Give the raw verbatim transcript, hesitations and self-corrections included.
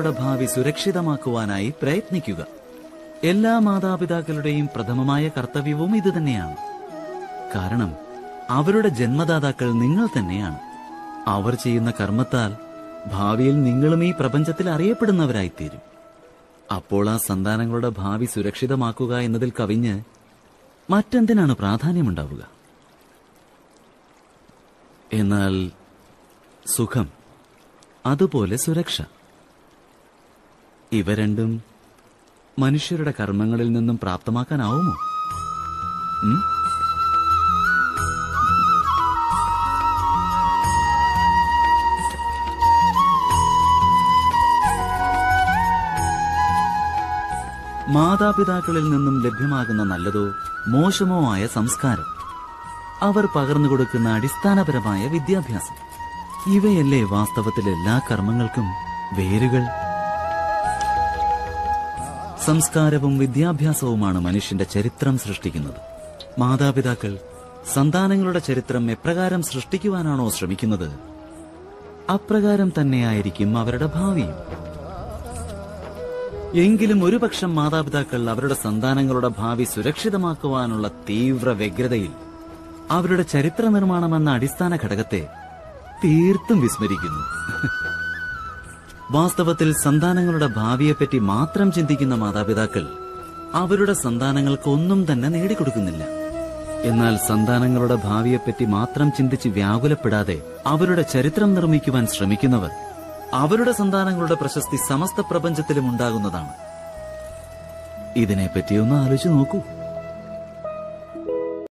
സന്താനങ്ങളുടെ ഭാവി സുരക്ഷിതമാക്കുവാനായി പ്രയത്നിക്കുക. എല്ലാ മാതാപിതാക്കളുടെയും പ്രഥമമായ കർത്തവ്യവും ഇതുതന്നെയാണ്. കാരണം അവരുടെ ജന്മദാതാക്കൾ നിങ്ങൾ തന്നെയാണ്. അവർ ചെയ്യുന്ന കർമ്മത്താൽ ഭാവിയിൽ നിങ്ങളും ഈ പ്രപഞ്ചത്തിൽ അറിയപ്പെടുന്നവരായിത്തീരും. അപ്പോൾ ആ സന്താനങ്ങളുടെ ഭാവി സുരക്ഷിതമാക്കുക എന്നതിൽ കവിഞ്ഞ് മറ്റെന്തിനാണ് പ്രാധാന്യമുണ്ടാവുക? എന്നാൽ സുഖം, അതുപോലെ സുരക്ഷ, ഇവ രണ്ടും മനുഷ്യരുടെ കർമ്മങ്ങളിൽ നിന്നും പ്രാപ്തമാക്കാനാവുമോ? മാതാപിതാക്കളിൽ നിന്നും ലഭ്യമാകുന്ന നല്ലതോ മോശമോ ആയ സംസ്കാരം, അവർ പകർന്നു കൊടുക്കുന്ന അടിസ്ഥാനപരമായ വിദ്യാഭ്യാസം, ഇവയല്ലേ വാസ്തവത്തിൽ എല്ലാ കർമ്മങ്ങൾക്കും വേരുകൾ? സംസ്കാരവും വിദ്യാഭ്യാസവുമാണ് മനുഷ്യന്റെ ചരിത്രം സൃഷ്ടിക്കുന്നത്. മാതാപിതാക്കൾ സന്താനങ്ങളുടെ ചരിത്രം എപ്രകാരം സൃഷ്ടിക്കുവാനാണോ ശ്രമിക്കുന്നത്, അപ്രകാരം തന്നെയായിരിക്കും അവരുടെ ഭാവിയും. എങ്കിലും ഒരുപക്ഷം മാതാപിതാക്കൾ അവരുടെ സന്താനങ്ങളുടെ ഭാവി സുരക്ഷിതമാക്കുവാനുള്ള തീവ്ര വ്യഗ്രതയിൽ അവരുടെ ചരിത്ര നിർമ്മാണമെന്ന അടിസ്ഥാന ഘടകത്തെ തീർത്തും വിസ്മരിക്കുന്നു. വാസ്തവത്തിൽ സന്താനങ്ങളുടെ ഭാവിയെപ്പറ്റി മാത്രം ചിന്തിക്കുന്ന മാതാപിതാക്കൾ അവരുടെ സന്താനങ്ങൾക്ക് ഒന്നും തന്നെ നേടിക്കൊടുക്കുന്നില്ല. എന്നാൽ സന്താനങ്ങളുടെ ഭാവിയെപ്പറ്റി മാത്രം ചിന്തിച്ച് വ്യാകുലപ്പെടാതെ അവരുടെ ചരിത്രം നിർമ്മിക്കുവാൻ ശ്രമിക്കുന്നവർ, അവരുടെ സന്താനങ്ങളുടെ പ്രശസ്തി സമസ്ത പ്രപഞ്ചത്തിലും ഉണ്ടാകുന്നതാണ്. ഇതിനെപ്പറ്റി ഒന്ന് ആലോചിച്ച് നോക്കൂ.